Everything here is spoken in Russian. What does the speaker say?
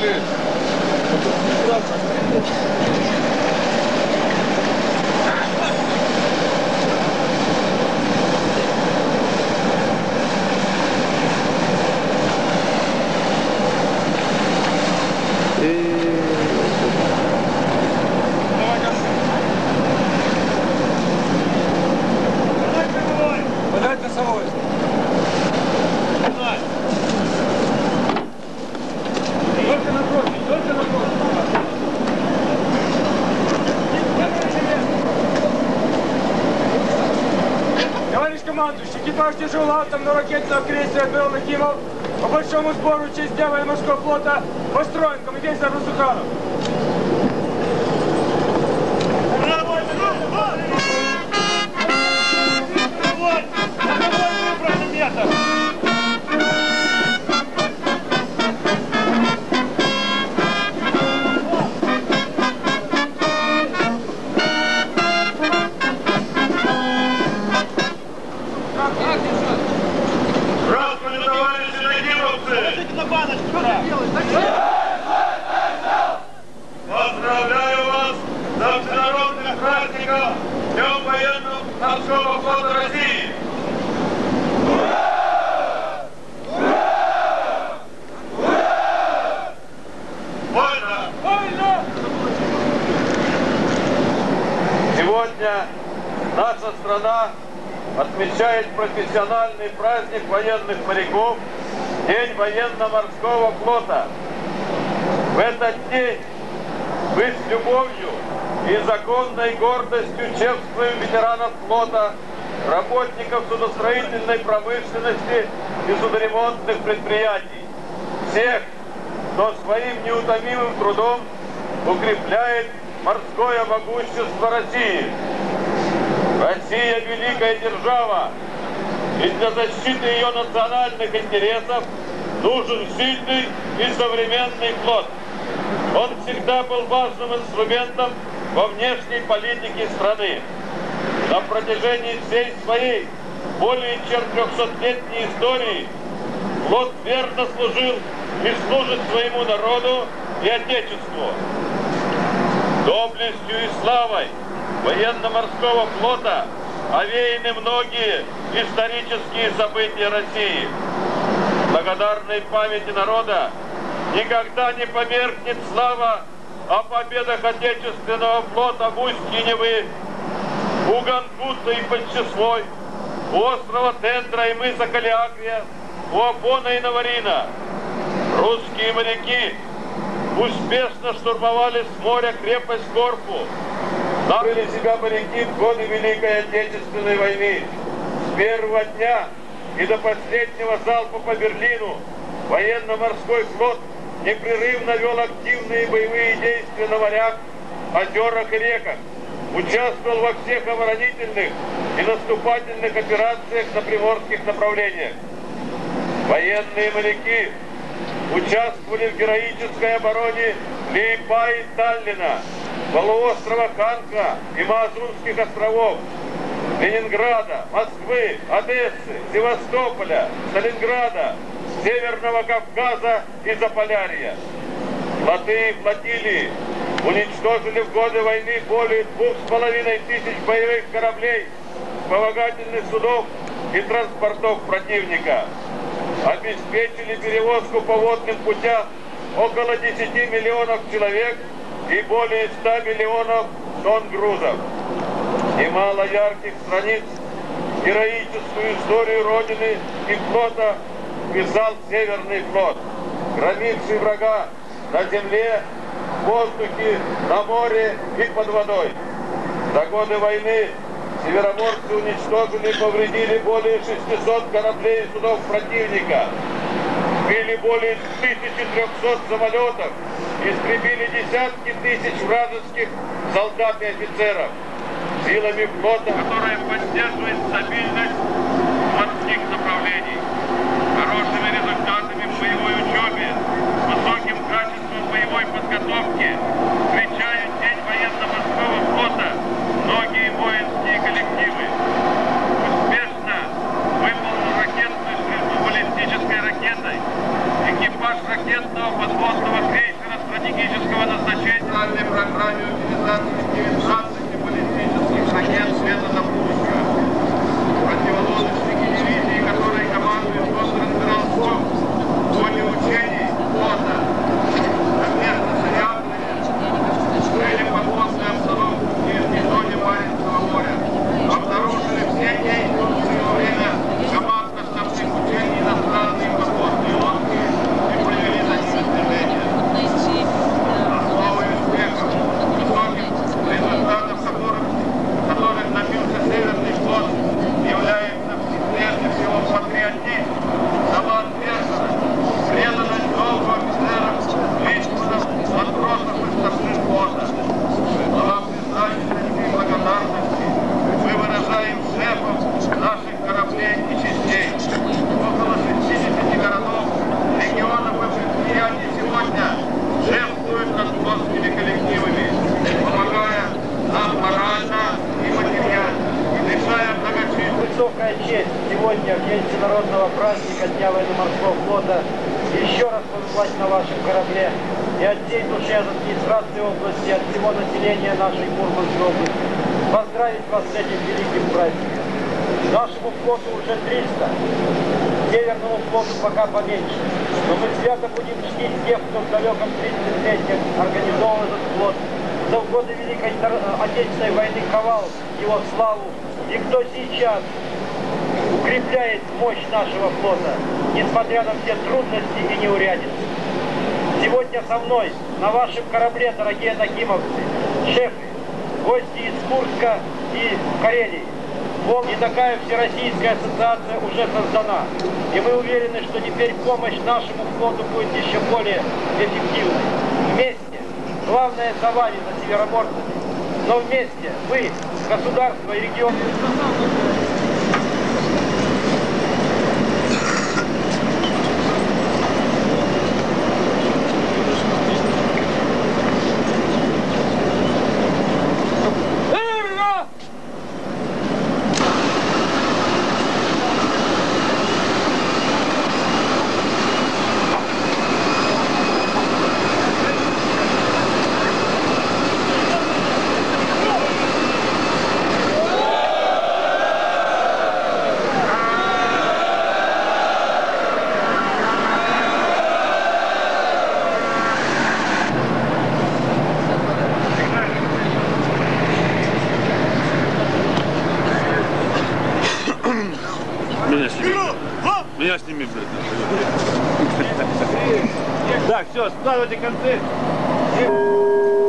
или... Подать носовой. Только напротив, только напротив. Товарищ командующий, экипаж тяжелого атомного ракетного крейсера «Адмирал Нахимов» по большому сбору в честь Дня военно-морского флота построен комитет Сарбусуханов. Здравствуйте, товарищи нахимовцы! На баночку, да. Поздравляю вас с всенародным праздником Днем военно-морского флота России! Ура! Ура! Ура! Вольно! Вольно! Сегодня наша страна отмечает профессиональный праздник военных моряков, День военно-морского флота. В этот день мы с любовью и законной гордостью чествуем ветеранов флота, работников судостроительной промышленности и судоремонтных предприятий, всех, кто своим неутомимым трудом укрепляет морское могущество России. Россия – великая держава, и для защиты ее национальных интересов нужен сильный и современный флот. Он всегда был важным инструментом во внешней политике страны. На протяжении всей своей более чем 300-летней истории флот верно служил и служит своему народу и Отечеству. Доблестью и славой военно-морского флота овеяны многие исторические события России. Благодарной памяти народа никогда не померкнет слава о победах Отечественного флота в устье Невы, у Гангута и Подчислой, у острова Тендра и мыса Калиакрия, у Афона и Наварина. Русские моряки успешно штурмовали с моря крепость Корфу. Накрыли себя моряки в годы Великой Отечественной войны. С первого дня и до последнего залпа по Берлину военно-морской флот непрерывно вел активные боевые действия на морях, озерах и реках. Участвовал во всех оборонительных и наступательных операциях на приморских направлениях. Военные моряки участвовали в героической обороне Лиепая и Таллина, полуострова Ханка и Маазурских островов, Ленинграда, Москвы, Одессы, Севастополя, Сталинграда, Северного Кавказа и Заполярья. Флоты и флотилии уничтожили в годы войны более 2500 боевых кораблей, вспомогательных судов и транспортов противника. Обеспечили перевозку по водным путям около 10 миллионов человек и более 100 миллионов тонн грузов. Немало ярких страниц героическую историю Родины и флота писал Северный флот, громивший врага на земле, в воздухе, на море и под водой. За годы войны североморцы уничтожили и повредили более 600 кораблей и судов противника, сбили более 1300 самолетов, истребили десятки тысяч вражеских солдат и офицеров. Силами флота, которая поддерживает стабильность морских направлений, хорошими результатами в боевой учебе, высоким качеством боевой подготовки, встречают День военно-морского флота многие воинские коллективы. Успешно выполнил ракетную стрельбу баллистической ракетой экипаж ракетного подводного крейсера еще раз побывать на вашем корабле и от всей души от администрации области, от всего населения нашей Мурманской области поздравить вас с этим великим праздником. Нашему флоту уже 300, Северному флоту пока поменьше, но мы свято будем чтить тех, кто в далеком 33-м организовал этот флот, кто в годы Великой Отечественной войны ковал его славу и кто сейчас укрепляет мощь нашего флота, несмотря на все трудности и неурядицы. Сегодня со мной на вашем корабле, дорогие накимовцы, шефы, гости из Курска и Карелии. И такая всероссийская ассоциация уже создана. И мы уверены, что теперь помощь нашему флоту будет еще более эффективной. Вместе, главное завали за североморцами, но вместе вы, государство и регион. Меня сними, блядь. Так, все, складывайте концы.